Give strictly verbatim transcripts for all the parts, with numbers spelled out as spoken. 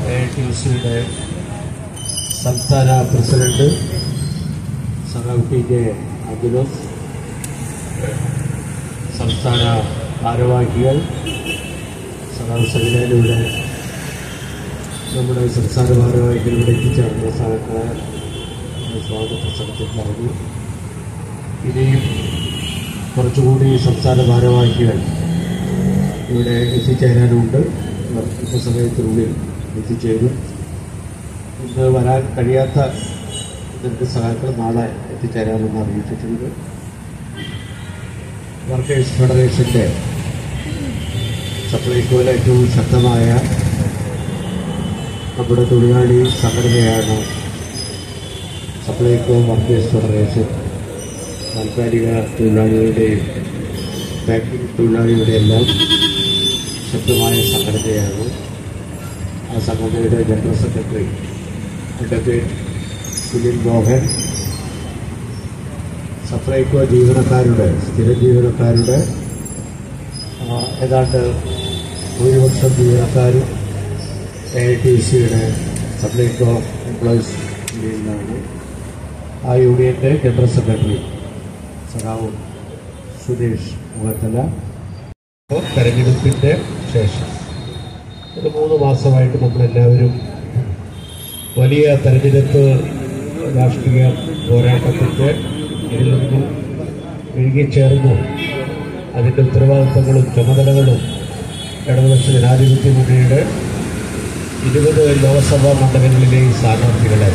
A T U സിയുടെ സംസ്ഥാന president സഖാവ് ടി ജെ അബ്ദുലോസ്, സംസ്ഥാന ഭാരവാഹികൾ, സഖാവ് സജിലയിലൂടെ നമ്മുടെ സംസ്ഥാന ഭാരവാഹികൾ ഇവിടെ എത്തിച്ചേർന്ന സഹക്കാരെ സ്വാഗത പ്രസംഗത്തിൽ പറഞ്ഞു. ഇനിയും കുറച്ചുകൂടി സംസ്ഥാന ഭാരവാഹികൾ ഇവിടെ എത്തിച്ചേരാനുണ്ട്. ഇന്ന സമയത്തിനുള്ളിൽ എത്തിച്ചേരും. ഇന്ന് വരാൻ കഴിയാത്ത രണ്ട് സഹാക്കൾ നാളെ എത്തിച്ചേരാമെന്ന് അറിയിച്ചിട്ടുണ്ട്. വർക്കേഴ്സ് ഫെഡറേഷൻ്റെ സപ്ലൈകോയിലെ ഏറ്റവും ശക്തമായ നമ്മുടെ തൊഴിലാളി സംഘടനയാണ് സപ്ലൈകോ വർക്കേഴ്സ് ഫെഡറേഷൻ. താൽക്കാലിക തൊഴിലാളികളുടെയും പാക്കിംഗ് തൊഴിലാളികളുടെ എല്ലാം ശക്തമായ സംഘടനയാണ്. ആ സംഘടനയുടെ general secretary advocate Sunil Mohan, Supplyco ജീവനക്കാരുടെ സ്ഥിര ജീവനക്കാരുടെ ഏതാണ്ട് ഭൂരിപക്ഷം ജീവനക്കാരും എ ഐ ടി സിയുടെ സപ്ലൈകോ എംപ്ലോയീസ് യൂണിയനിലാണ്. ആ യൂണിയൻ്റെ ജനറൽ സെക്രട്ടറി സഖാവ് സുരേഷ് മുഖത്തല. തെരഞ്ഞെടുപ്പിൻ്റെ ശേഷം ഒരു മൂന്ന് മാസമായിട്ട് നമ്മളെല്ലാവരും വലിയ തെരഞ്ഞെടുപ്പ് രാഷ്ട്രീയ പോരാട്ടത്തിൻ്റെ ഇതിൽ നിന്നും ഇഴുകിച്ചേർന്നു. അതിൻ്റെ ഉത്തരവാദിത്തങ്ങളും ചുമതലകളും ഇടതുപക്ഷ ജനാധിപത്യ മുന്നണിയുടെ ഇരുപത് ലോക്സഭാ മണ്ഡലങ്ങളിലെയും സ്ഥാനാർത്ഥികളെ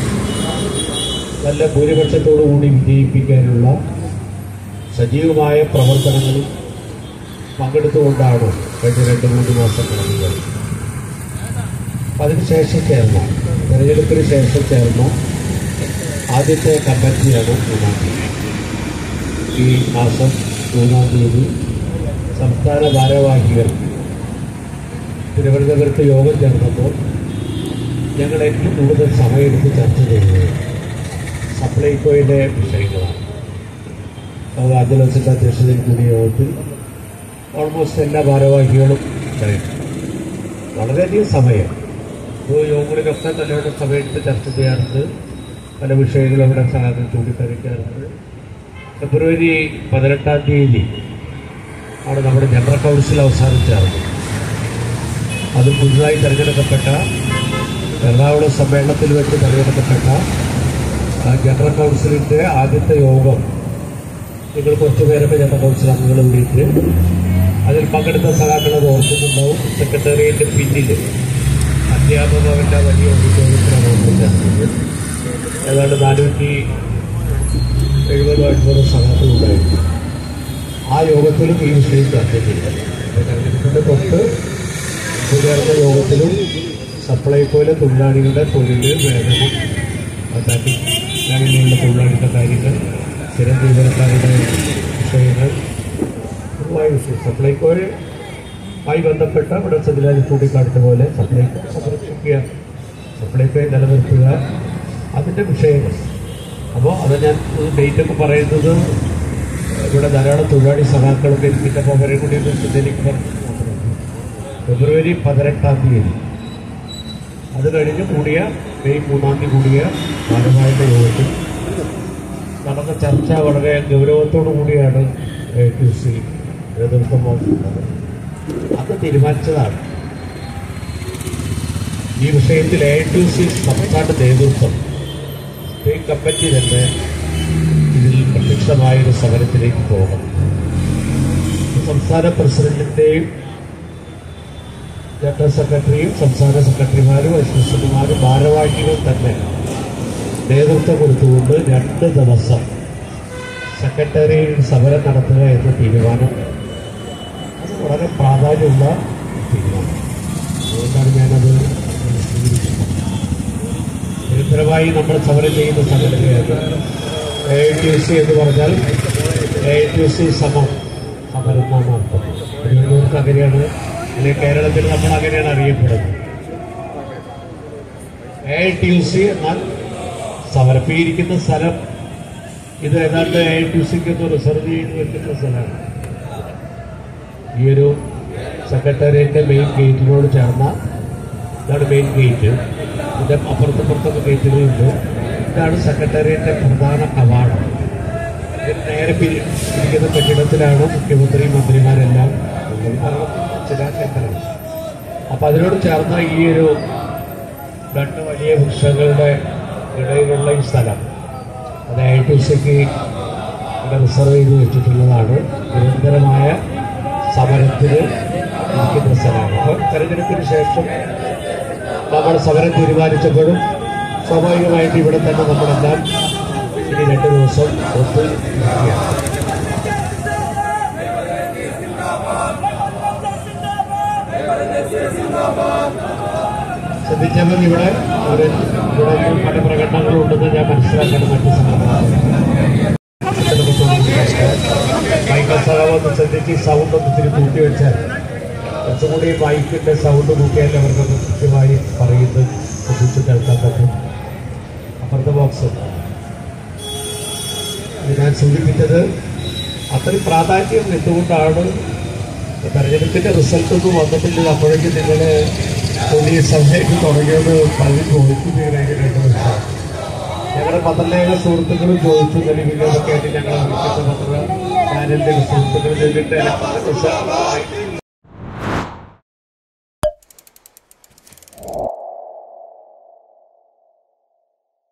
നല്ല ഭൂരിപക്ഷത്തോടുകൂടി വിജയിപ്പിക്കാനുള്ള സജീവമായ പ്രവർത്തനങ്ങളും പങ്കെടുത്തുകൊണ്ടാണ് കഴിഞ്ഞ രണ്ട് മൂന്ന് മാസം കഴിഞ്ഞത്. അതിനുശേഷം ചേർന്ന തെരഞ്ഞെടുപ്പിന് ശേഷം ചേർന്ന ആദ്യത്തെ കമ്മിറ്റിയാണ് മൂന്നാം തീയതി. ഈ മാസം മൂന്നാം തീയതി സംസ്ഥാന ഭാരവാഹികൾ തിരുവനന്തപുരത്ത് യോഗം ചേർന്നപ്പോൾ ഞങ്ങൾ ഏറ്റവും കൂടുതൽ സമയമെടുത്ത് ചർച്ച ചെയ്യുന്നത് സപ്ലൈകോയിലെ വിഷയങ്ങളാണ്. അബ്ദുലോസിൻ്റെ അധ്യക്ഷതയിൽ കൂടിയ യോഗത്തിൽ ഓൾമോസ്റ്റ് എല്ലാ ഭാരവാഹികളും ഉണ്ടായിരുന്നു. വളരെയധികം സമയം യോഗങ്ങളിലൊക്കെ നല്ലവണ്ണം സമയത്ത് ചർച്ച ചെയ്യാറുണ്ട്. പല വിഷയങ്ങളും അവിടെ സഹായം ചൂണ്ടിക്കാണിക്കാറുണ്ട്. ഫെബ്രുവരി പതിനെട്ടാം തീയതി ആണ് നമ്മുടെ ജനറൽ കൗൺസിൽ അവസാനിച്ചായിരുന്നു. അത് പുതുതായി തിരഞ്ഞെടുക്കപ്പെട്ട എറണാകുളം സമ്മേളനത്തിൽ വെച്ച് തിരഞ്ഞെടുക്കപ്പെട്ട ജനറൽ കൗൺസിലിൻ്റെ ആദ്യത്തെ യോഗം നിങ്ങൾ കുറച്ചു പേരൊക്കെ ജനറൽ കൗൺസിൽ അംഗങ്ങൾ കൂടിയിട്ട് അതിൽ പങ്കെടുത്ത സഹാക്കളത് ഓർക്കുന്നുണ്ടാവും. സെക്രട്ടേറിയറ്റിൻ്റെ പിന്നിൽ അധ്യാപക ഭവൻ്റെ വലിയ ഓഡിറ്റോറിയത്തിലാണ് നടന്നത്. ഏതാണ്ട് നാനൂറ്റി എഴുപതോ എൺപതോ സഹാക്കളുണ്ടായിരുന്നു. ആ യോഗത്തിലും ഈ വിഷയം ചർച്ച ചെയ്തത്. തെരഞ്ഞെടുപ്പിൻ്റെ തൊട്ട് ചേർന്ന യോഗത്തിലും സപ്ലൈകോയിലെ തൊഴിലാളികളുടെ തൊഴിൽ വേതനം, അങ്ങനെയുള്ള തൊഴിലാളികളുടെ കാര്യങ്ങൾ, സ്ഥിരം ജീവനക്കാരുടെ വിഷയങ്ങൾ, പൊതുവായ വിഷയം സപ്ലൈകോയുമായി ബന്ധപ്പെട്ട ഇവിടെ സജിലാജ് ചൂണ്ടിക്കാണിച്ച പോലെ സപ്ലൈകോ സംരക്ഷിക്കുക, സപ്ലൈകോയെ നിലനിർത്തുക, അതിൻ്റെ വിഷയങ്ങൾ. അപ്പോൾ അത് ഞാൻ ഡേറ്റൊക്കെ പറയുന്നത് ഇവിടെ ധാരാളം തൊഴിലാളി സഖാക്കളൊക്കെ എനിക്കിട്ടപ്പോൾ അവരെ കൂടി ശ്രദ്ധയിലേക്ക് പറഞ്ഞു. ഫെബ്രുവരി പതിനെട്ടാം തീയതി അത് കഴിഞ്ഞ് കൂടിയ മെയ് മൂന്നാം തീയതി കൂടിയ ഭാരവാഹികളുടെ യോഗത്തിൽ നടന്ന ചർച്ച വളരെ ഗൗരവത്തോടു കൂടിയാണ് എ ടി സി നേതൃത്വം വഹിക്കുന്നത്. അത് തീരുമാനിച്ചതാണ് ഈ വിഷയത്തിൽ എ ടി സി സംസ്ഥാന നേതൃത്വം സ്റ്റേറ്റ് കമ്മിറ്റി തന്നെ ഇതിൽ പ്രത്യക്ഷമായൊരു സമരത്തിലേക്ക് പോകണം. സംസ്ഥാന പ്രസിഡന്റിൻ്റെയും ജനറൽ സെക്രട്ടറിയും സംസ്ഥാന സെക്രട്ടറിമാരും വൈസ് പ്രസിഡന്റുമാരും ഭാരവാഹികളും തന്നെ നേതൃത്വം കൊടുത്തുകൊണ്ട് രണ്ട് ദിവസം സെക്രട്ടറിയിൽ സമരം നടത്തുക എന്ന തീരുമാനം അത് വളരെ പ്രാധാന്യമുള്ള തീരുമാനം. അതുകൊണ്ടാണ് ഞാനത് സ്വീകരിക്കുന്നത്. നിരന്തരമായി നമ്മൾ സമരം ചെയ്യുന്ന സംഘടനയാണ് എ ഐ ടി സി എന്ന് പറഞ്ഞാൽ എ ഐ ടി സി സമം സമരം എന്നാണ് അർത്ഥം. തിരുവനന്തപുരത്ത് അങ്ങനെയാണ്, അല്ലെങ്കിൽ കേരളത്തിൽ നമ്മൾ അങ്ങനെയാണ് അറിയപ്പെടുന്നത്. എ ഐ ടി സി എന്നാൽ സമർപ്പിച്ചിരിക്കുന്ന സ്ഥലം ഇത് ഏതാണ്ട് എ ഐ ടി സിക്ക് ഒന്ന് റിസർവ് ചെയ്ത് വെക്കുന്ന സ്ഥലമാണ്. ഈ ഒരു സെക്രട്ടേറിയറ്റിൻ്റെ മെയിൻ ഗേറ്റിനോട് ചേർന്ന ഇതാണ് മെയിൻ ഗേറ്റ്. ഇതിൻ്റെ അപ്പുറത്തപ്പുറത്തൊക്കെ ഗേറ്റുകളുണ്ട്. ഇതാണ് സെക്രട്ടേറിയറ്റിൻ്റെ പ്രധാന കവാടം. ഇതിന് നേരെ പിരി ഇരിക്കുന്ന കെട്ടിടത്തിലാണ് മുഖ്യമന്ത്രി മന്ത്രിമാരെല്ലാം ചില കേന്ദ്രങ്ങൾ. അപ്പം അതിനോട് ചേർന്ന ഈ ഒരു രണ്ട് വലിയ വൃക്ഷങ്ങളുടെ ഇടയിലുള്ള ഈ സ്ഥലം അത് ഐ ടി സിക്ക് ഇവിടെ റിസർവ് ചെയ്ത് വെച്ചിട്ടുള്ളതാണ്. നിരന്തരമായ സമരത്തിന് ഇരിക്കുന്ന സ്ഥലമാണ്. അപ്പോൾ തെരഞ്ഞെടുപ്പിന് ശേഷം നമ്മൾ സമരം തീരുമാനിച്ചപ്പോഴും സ്വാഭാവികമായിട്ട് ഇവിടെ തന്നെ നമ്മളെല്ലാം ഇനി രണ്ട് ദിവസം ഒത്തു നിൽക്കുകയാണ്. ശ്രദ്ധിച്ചപ്പോൾ ഇവിടെ ഒരു ഇവിടെ പല പ്രകടനങ്ങളുണ്ടെന്ന് ഞാൻ മനസ്സിലാക്കണം. മറ്റു മൈക്ക് സഹവൊന്ന് ശ്രദ്ധിച്ച് സൗണ്ട് ഒന്ന് ഇത്തിരി കൂട്ടി വെച്ചാൽ കുറച്ചുകൂടി മൈക്കിൻ്റെ സൗണ്ട് കൂട്ടിയാൽ അവർക്കൊന്ന് കൃത്യമായി പറയുന്നത് ശ്രദ്ധിച്ച് കേൾക്കാൻ പറ്റും. അപ്പുറത്തെ ബോക്സ് ഞാൻ സൂചിപ്പിച്ചത് അത്രയും പ്രാധാന്യം എന്തുകൊണ്ടാണ് തെരഞ്ഞെടുപ്പിൻ്റെ റിസൾട്ടൊന്നും വന്നിട്ടില്ല. അപ്പോഴേക്കും നിങ്ങൾ പുതിയ സമയത്ത് തുടങ്ങിയത് പലരും ചോദിക്കുന്നതിനായിട്ട് ഞങ്ങളുടെ പത്രലേഖ സുഹൃത്തുക്കളും ചോദിച്ചു. ടെലിവിഷനൊക്കെ ആയിട്ട് ഞങ്ങൾ വിളിക്കുന്ന പത്ര ചാനലിൻ്റെ സുഹൃത്തുക്കൾ ചോദിച്ചിട്ട്